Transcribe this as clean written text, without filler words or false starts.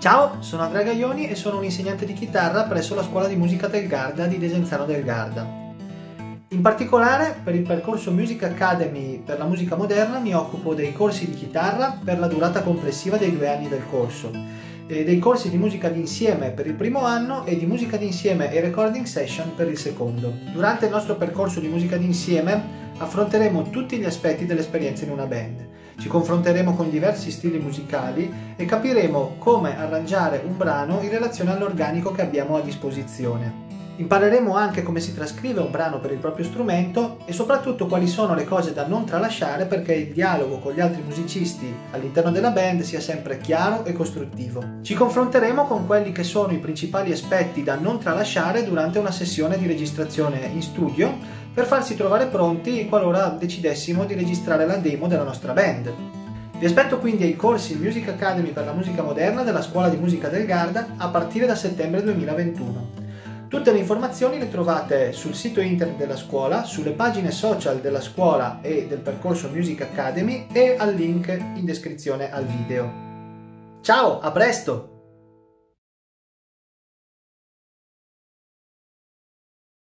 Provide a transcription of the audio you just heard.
Ciao, sono Andrea Gaioni e sono un insegnante di chitarra presso la Scuola di Musica del Garda di Desenzano del Garda. In particolare, per il percorso Music Academy per la musica moderna mi occupo dei corsi di chitarra per la durata complessiva dei 2 anni del corso, dei corsi di musica d'insieme per il primo anno e di musica d'insieme e recording session per il secondo. Durante il nostro percorso di musica d'insieme affronteremo tutti gli aspetti dell'esperienza in una band. Ci confronteremo con diversi stili musicali e capiremo come arrangiare un brano in relazione all'organico che abbiamo a disposizione. Impareremo anche come si trascrive un brano per il proprio strumento e soprattutto quali sono le cose da non tralasciare perché il dialogo con gli altri musicisti all'interno della band sia sempre chiaro e costruttivo. Ci confronteremo con quelli che sono i principali aspetti da non tralasciare durante una sessione di registrazione in studio per farsi trovare pronti qualora decidessimo di registrare la demo della nostra band. Vi aspetto quindi ai corsi Music Academy per la musica moderna della Scuola di Musica del Garda a partire da settembre 2021. Tutte le informazioni le trovate sul sito internet della scuola, sulle pagine social della scuola e del percorso Music Academy e al link in descrizione al video. Ciao, a presto!